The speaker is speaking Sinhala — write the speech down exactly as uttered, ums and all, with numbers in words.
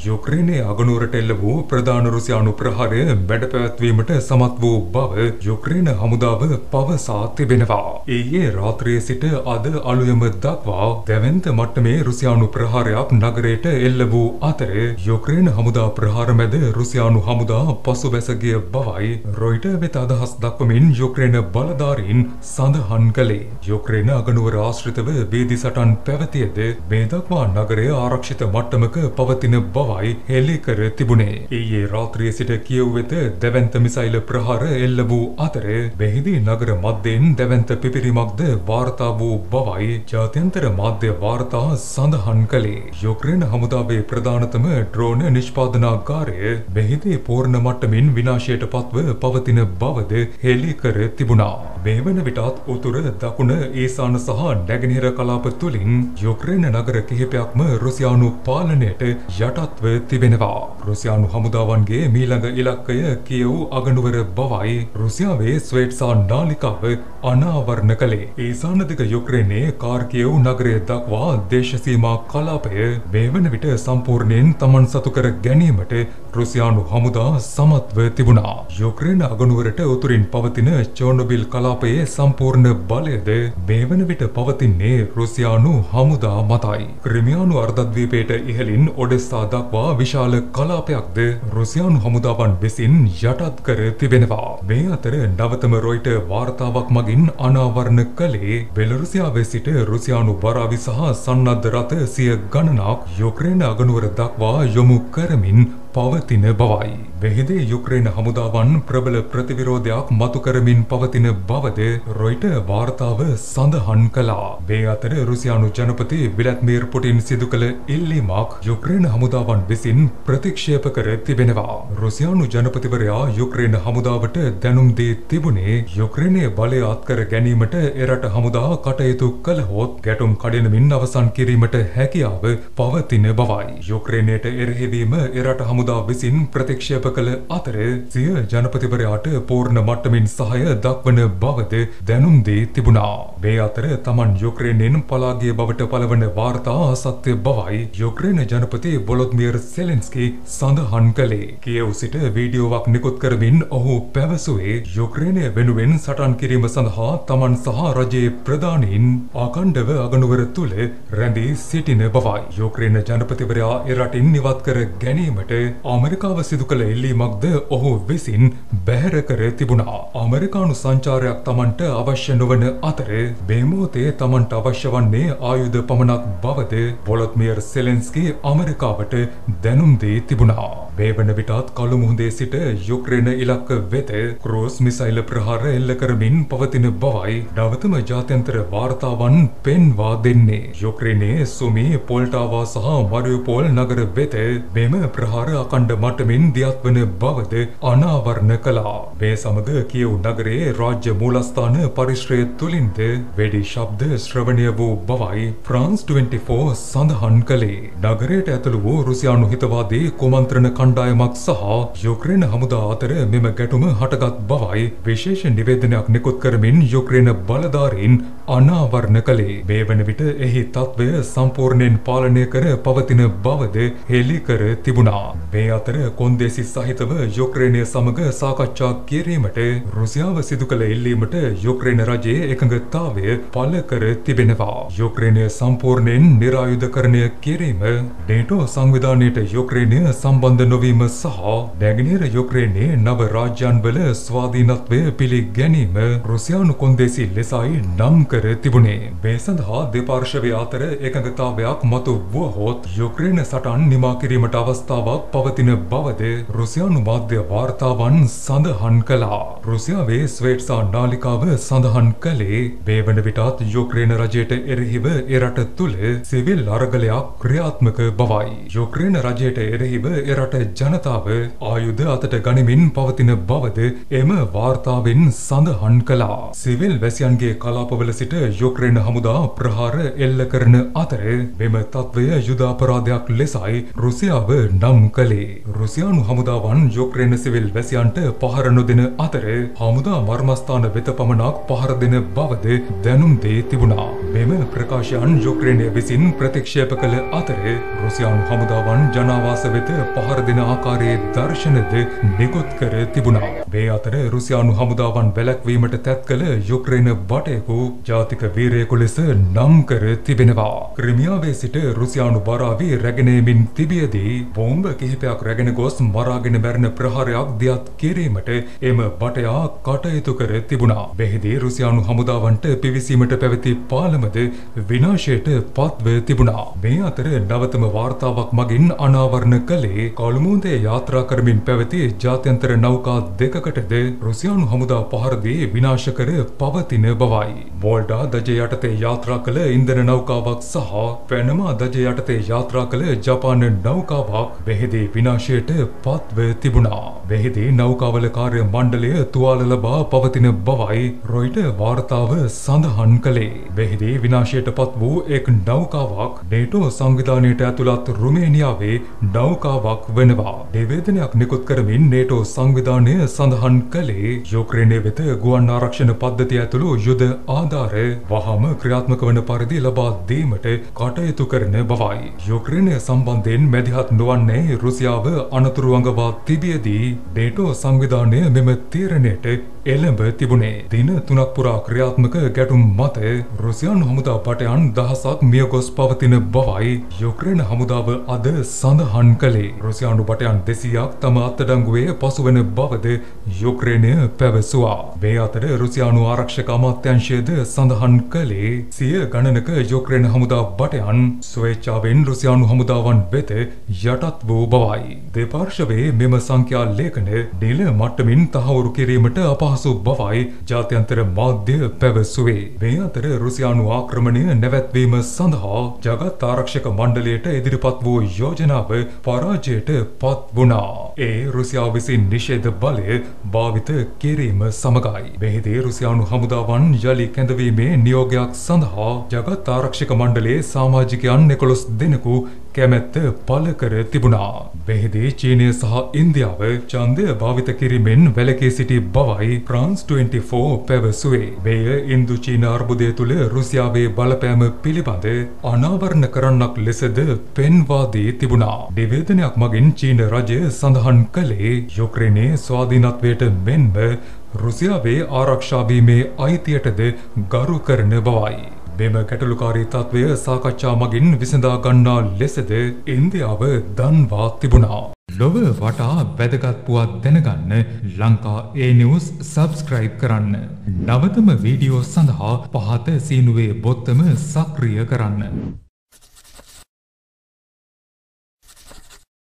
යුක්‍රේනයේ අගනුවරට එල්ල වූ ප්‍රධාන රුසියානු ප්‍රහාරය වැඩ පැවැත්වීමට සමත් වූ බව යුක්‍රේන හමුදාව පවසා තිබෙනවා. ඊයේ රාත්‍රියේ සිට අද අලුයම දක්වා දැවැන්ත මට්ටමේ රුසියානු ප්‍රහාරයක් නගරයට එල්ල වූ අතර යුක්‍රේන හමුදා ප්‍රහාර මැද රුසියානු හමුදා පසුබැස ගිය බවයි රොයිටර් වෙත අදහස් දක්වමින් යුක්‍රේන බලධාරීන් සඳහන් කළේ. යුක්‍රේන අගනුවර ආශ්‍රිතව වීදි සටන් පැවතියද මේ දක්වා නගරය ආරක්ෂිත මට්ටමක පවතින බවයි හෙළි කර තිබුණේ. ඊයේ රාත්‍රියේ සිට කියව් වෙත දැවැන්ත මිසයිල් ප්‍රහාර එල්ල වූ අතර මෙහිදී නගර මැදෙන් දැවැන්ත පිපිරීමක්ද වාර්තා වූ බවයි ජාත්‍යන්තර මාධ්‍ය වාර්තා සඳහන් කළේ. යුක්‍රේන හමුදාවේ ප්‍රධානතම ඩ්‍රෝන නිෂ්පාදනාගාරය මෙහිදී පූර්ණ මට්ටමින් විනාශයට පත්ව පවතින බවද හෙළි කර තිබුණා. මේ වන විටත් උතුර දකුණ ඊසාන සහ නැගෙනහිර කලාප තුළින් යුක්‍රේන නගර කිහිපයක්ම රුසියානු පාලනයට යටත්ව තිබෙනවා. රුසියානු හමුදාවන්ගේ මීළඟ ඉලක්කය කියව් අගනුවර බවයි රුසියාවේ ස්වේට්සා නාලිකාව අනාවරණ කළේ. ඊසාන දිග යුක්‍රේනයේ කාර්කියව් නගරය දක්වා දේශසීමා කලාපය මේ වන විට සම්පූර්ණයෙන් තමන් සතු කර ගැනීමට රුසියානු හමුදා සමත්ව තිබුණා. යුක්‍රේන අගනුවරට උතුරින් පවතින චෝර්නොබිල් කලාපයේ සම්පූර්ණ බලයද මේ වන විට පවතින්නේ රුසියානු හමුදා මතයි. ක්‍රිමියානු අර්ධද්වීපයට ඉහළින් ඔඩෙස්සා දක්වා විශාල කලාපයක්ද රුසියානු හමුදාවන් විසින් යටත් කර තිබෙනවා. මේ අතර නවතම රොයිටර් වාර්තාවක් මගින් අනාවරණ කළේ බෙලරුසියාවේ සිට රුසියානු බරාවි සහ සන්නද්ධ රථ සිය ගණනක් යුක්‍රේන අගනුවර දක්වා යොමු කරමින් පවතින බවයි. මෙහිදී යුක්‍රේන හමුදාවන් ප්‍රබල ප්‍රතිවිරෝධයක් මතු කරමින් පවතින බවද රොයිටර් වාර්තාව සඳහන් කළා. මේ අතර රුසියානු ජනපති ව්ලාදිමිර් පුටින් සිදු කළ ඉල්ලීමක් යුක්‍රේන හමුදාවන් විසින් ප්‍රතික්ෂේප කර තිබෙනවා. රුසියානු ජනපතිවරයා යුක්‍රේන හමුදාවට දැනුම් දී තිබුණේ යුක්‍රේනයේ බලය අත්කර ගැනීමට එරට හමුදා කටයුතු කළහොත් ගැටුම් කඩිනමින් අවසන් කිරීමට හැකියාව පවතින බවයි. යුක්‍රේනයට එරෙහිවීම එරට හමුදා විසින් ප්‍රතික්ෂේප කළ අතර සිය ජනපතිවරයාට පූර්ණ මට්ටමින් සහාය දක්වන බවද දැනුම් දී තිබුණා. මේ අතර තමන් යුක්‍රේනයෙන් පලා ගිය බවට පළවන වාර්තා අසත්‍ය බවයි යුක්‍රේන ජනපති වොලොදිමිර් සෙලෙන්ස්කී සඳහන් කළේ. කියව් සිට වීඩියෝවක් නිකුත් කරමින් ඔහු පැවසුවේ යුක්‍රේනය වෙනුවෙන් සටන් කිරීම සඳහා තමන් සහ රජයේ ප්‍රධානීන් අඛණ්ඩව අගනුවර තුළ රැඳී සිටින බවයි. යුක්‍රේන ජනපතිවරයා එරටින් ඉවත් කර ගැනීමට ඇමරිකාව සිදු කළ ඉල්ලීමක්ද ඔහු විසින් බැහැර කර තිබුණා. ඇමරිකානු සංචාරයක් තමන්ට අවශ්‍ය නොවන අතර මේ මොහොතේ තමන්ට අවශ්‍ය වන්නේ ආයුධ පමණක් බවද වොලොදිමිර් සෙලෙන්ස්කී ඇමරිකාවට දැනුම් දී තිබුණා. මේ වන විටත් කළු මුහුදේ සිට යුක්‍රේන ඉලක්ක වෙත ක්‍රූස් මිසයිල් ප්‍රහාර එල්ල කරමින් පවතින බවයි නවතම ජාත්‍යන්තර වාර්තාවන් පෙන්වා දෙන්නේ. යුක්‍රේනයේ සුමි, පොල්ටාවා සහ මරියුපෝල් නගර වෙත මෙම ප්‍රහාර අඛණ්ඩ මට්ටමින් දියත් වන බවද අනාවරණ කළා. මේ සමග කියව් නගරයේ රාජ්‍ය මූලස්ථාන පරිශ්‍රය තුළින්ද වෙඩි ශබ්ද ශ්‍රවණය වූ බවයි ෆ්‍රාන්ස් ට්වෙන්ටි ෆෝර් සඳහන් කළේ. නගරයට ඇතුළු වූ රුසියානු හිතවාදී කුමන්ත්‍රණ කණ්ඩායමක් සහ යුක්‍රේන හමුදා අතර මෙම ගැටුම හටගත් බවයි විශේෂ නිවේදනයක් නිකුත් කරමින් යුක්‍රේන බලධාරීන් අනාවරණ කළේ. මේ වන විට එහි තත්ත්වය සම්පූර්ණයෙන් පාලනය කර පවතින බවද හෙළි කර තිබුණා. මේ අතර කොන්දේසි සහිතව යුක්‍රේනය සමග සාකච්ඡා කිරීමට රුසියාව සිදු කළ ඉල්ලීමට යුක්‍රේන රජයේ එකඟතාවය පළ කර තිබෙනවා. යුක්‍රේනය සම්පූර්ණයෙන් නිරායුධකරණය කිරීම, නේටෝ සංවිධානයට යුක්‍රේනය සම්බන්ධ නොවීම සහ නැගෙනහිර යුක්‍රේනයේ නව රාජ්‍යන්වල ස්වාධීනත්වය පිළිගැනීම රුසියානු කොන්දේසි ලෙසයි නම් කර තිබුණේ. මේ සඳහා දෙපාර්ශවය අතර එකඟතාවයක් මතු වුවහොත් යුක්‍රේන සටන් නිමා කිරීමට අවස්ථාවක් පවතින බවද රුසියානු මාධ්‍ය වාර්තාවන් සඳහන් කළා. රුසියාවේ ස්වේට්සා නාලිකාව සඳහන් කළේ මේ වන විටත් යුක්‍රේන රජයට එරෙහිව එරට තුළ සිවිල් අරගලයක් ක්‍රියාත්මක බවයි. යුක්‍රේන රජයට එරෙහිව එරට ජනතාව ආයුධ අතට ගනිමින් පවතින බවද එම වාර්තාවෙන් සඳහන් කළා. සිවිල් වැසියන්ගේ කලාපවල සිට යුක්රේන හමුදා ප්‍රහාර එල්ල කරන අතර මෙම තත්ත්වය යුද අපරාධයක් ලෙසයි රුසියාව නම් කළේ. රුසියානු හමුදාවන් යුක්රේන සිවිල් වැසියන්ට පහර නොදෙන අතර හමුදා මර්මස්ථාන වෙත පමණක් පහර දෙන බවද දැනුම් දී තිබුණා. මෙම ප්‍රකාශයන් යුක්රේනය විසින් ප්‍රතික්ෂේප කළ අතර රුසියානු හමුදාවන් ජනාවාස වෙත පහර දෙන ආකාරයේ දර්ශනද නිකුත් කර තිබුණා. මේ අතර රුසියානු හමුදාවන් වැළැක්වීමට තැත් කළ යුක්රේන බටයෙකු ජාතික වීරයෙකු ලෙස නම් කර තිබෙනවා. ක්‍රිමියාවේ සිට රුසියානු බරාවි රැගෙන යමින් තිබියදී බෝම්බ කිහිපයක් රැගෙන ගොස් මරාගෙන මැරෙන ප්‍රහාරයක් දියත් කිරීමට එම බටයා කටයුතු කර තිබුණා. මෙහිදී රුසියානු හමුදාවන්ට පිවිසීමට පැවති පාලමද විනාශයට පත්ව තිබුණා. මේ අතර නවතම වාර්තාවක් මගින් අනාවරණ කළේ කොළුඹේ යාත්‍රා කරමින් පැවති ජාත්‍යන්තර නෞකා දෙකකටද රුසියානු හමුදා පහර දී විනාශ කර පවතින බවයි. මෝල්ඩා දජය යටතේ යාත්‍රා කළ ඉන්ධන නෞකාවක් සහ පැනමා දජය යටතේ යාත්‍රා කළ ජපාන නෞකාවක් මෙහිදී විනාශයට පත්ව තිබුණා. මෙහිදී නෞකාවල කාර්ය මණ්ඩලය තුවාල ලබා පවතින බවයි රොයිටර් වාර්තාව සඳහන් කළේ. මෙහිදී විනාශයට පත් වූ එක් නෞකාවක් නේටෝ සංවිධානයට ඇතුළත් රුමේනියාවේ නෞකාවක් වෙනවා. නිවේදනයක් නිකුත් කරමින් නේටෝ සංවිධානය සඳහන් කළේ යුක්‍රේනය වෙත ගුවන් ආරක්ෂණ පද්ධතිය ඇතුළු යුද ආධාර වහාම ක්‍රියාත්මක වන පරිදි ලබා දීමට කටයුතු කරන බවයි. යුක්‍රේනය සම්බන්ධයෙන් මැදිහත් නොවන්නේ රුසියාව අනතුරු අඟවා තිබියදී නේටෝ සංවිධානය මෙම තීරණයට එළඹ තිබුණේ. දින තුනක් පුරා ක්‍රියාත්මක ගැටුම් මත රුසියානු හමුදා බටයන් දහසක් මියගොස් පවතින බවයි යුක්‍රේන හමුදාව අද සඳහන් කළේ. රුසියානු බටයන් දෙසීයක් තම අත්අඩංගුවේ පසුවන බවද යුක්‍රේනය පැවසුවා. මේ අතර රුසියානු ආරක්ෂක අමාත්‍යාංශයද සඳහන් කළේ සිය ගණනක යුක්‍රේන හමුදා බටයන් ස්වේච්ඡාවෙන් රුසියානු හමුදාවන් වෙත යටත් වූ බවයි. දෙපාර්ශවයේ මෙම සංඛ්‍යා ලේඛන නිල මට්ටමින් තහවුරු කිරීමට අපහසු බවයි ජාත්‍යන්තර මාධ්‍ය පැවසුවේ. මේ අතර රුසියානු ආක්‍රමණය නැවැත්වීම සඳහා ජගත් ආරක්ෂක මණ්ඩලයට ඉදිරිපත් වූ යෝජනාව පරාජයට පත් වුණා. ඒ රුසියාව විසින් නිෂේධ බලය භාවිත කිරීම සමගයි. මෙහිදී රුසියානු හමුදාවන් යළි කැඳවීමේ නියෝගයක් සඳහා ජගත් ආරක්ෂක මණ්ඩලයේ සමාජිකයන් එකොළොස් දෙනෙකු කැමැත්ත පළ කර තිබුණා. මෙහිදී චීනය සහ ඉන්දියාව ඡන්දය භාවිත කිරීමෙන් වැළකී සිටි බවයි ෆ්‍රාන්ස් ට්වෙන්ටි ෆෝර් පැවසුවේ. මෙය ඉන්දු චීන අර්බුදය තුළ රුසියාවේ බලපෑම පිළිබඳ අනාවරණ කරන්නක් ලෙසද පෙන්වා දී තිබුණා. නිවේදනයක් මගින් චීන රජය සඳහන් කළේ යුක්‍රේනයේ ස්වාධීනත්වයට මෙන්ම රුසියාවේ ආරක්ෂා වීමේ අයිතියටද ගරු කරන බවයි. මෙම ගැටලුකාරී තත්ත්වය සාකච්ඡා මගින් විසඳා ගන්නා ලෙසද ඉන්දියාව දන්වා තිබුණා. ලොව වටා වැදගත් පුවත් දැනගන්න ලංකා ඒ නිවුස් සබ්ස්ක්‍රයිබ් කරන්න. නවතම වීඩියෝ සඳහා පහත සීනුවේ බොත්තම සක්‍රිය කරන්න.